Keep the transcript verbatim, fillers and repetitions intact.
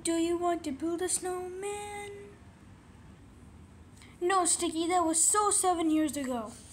Do you want to build a snowman? No, Sticky, that was so seven years ago.